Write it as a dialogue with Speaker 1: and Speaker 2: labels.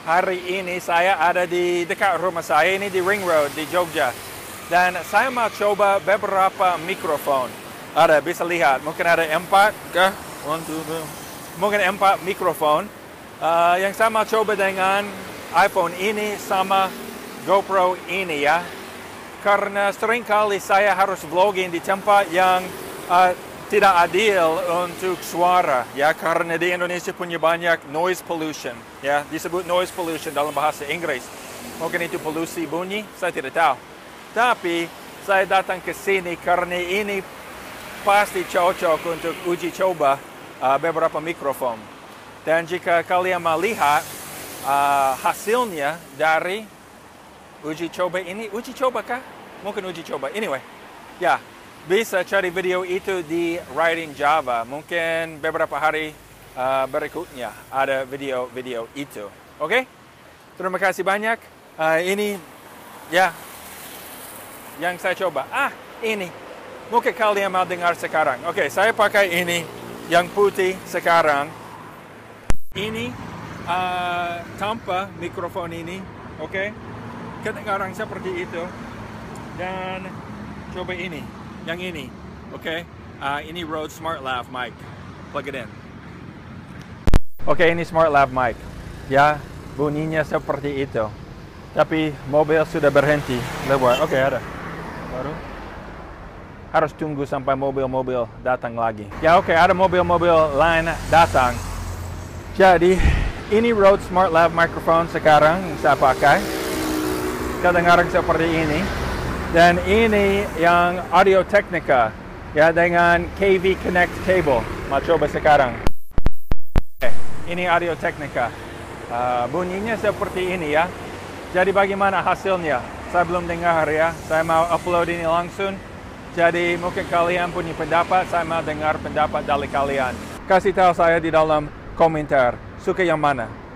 Speaker 1: Hari ini saya ada di dekat rumah saya, ini di Ring Road di Jogja. Dan saya mau coba beberapa mikrofon. Ada, bisa lihat, mungkin ada 4 kah? 1, 2, 3. Mungkin 4 mikrofon. Yang saya mau coba dengan iPhone ini sama GoPro ini ya. Karena seringkali saya harus vlogging di tempat yang tidak adil untuk suara ya, karena di Indonesia punya banyak noise pollution ya, disebut noise pollution dalam bahasa Inggris. Mungkin itu polusi bunyi, saya tidak tahu. Tapi saya datang ke sini karena ini pasti cocok untuk uji coba beberapa mikrofon. Dan jika kalian mau lihat hasilnya dari uji coba ini, uji coba kah? Mungkin uji coba. Anyway, ya. Bisa cari video itu di Writing Java. Mungkin beberapa hari berikutnya ada video-video itu. Oke? Terima kasih banyak. Ini ya yang saya coba. Ini. Mungkin kalian mau dengar sekarang. Oke, saya pakai ini yang putih sekarang. Ini tanpa mikrofon ini. Oke? Kedengaran seperti itu. Dan coba ini. Yang ini, oke? Ini Rode Smart Lav mic. Plug it in. Oke, ini Smart Lav mic. Ya, bunyinya seperti itu. Tapi mobil sudah berhenti lewat. Oke, ada. Baru. Harus tunggu sampai mobil-mobil datang lagi. Ya, oke, ada mobil-mobil lain datang. Jadi, ini Rode Smart Lav microphone sekarang yang saya pakai. Kedengaran seperti ini. Dan ini yang Audio Technica ya, dengan KV Connect cable. Mau coba sekarang. Ini Audio Technica. Bunyinya seperti ini ya. Jadi bagaimana hasilnya? Saya belum dengar ya. Saya mau upload ini langsung. Jadi mungkin kalian punya pendapat. Saya mau dengar pendapat dari kalian. Kasih tahu saya di dalam komentar. Suka yang mana?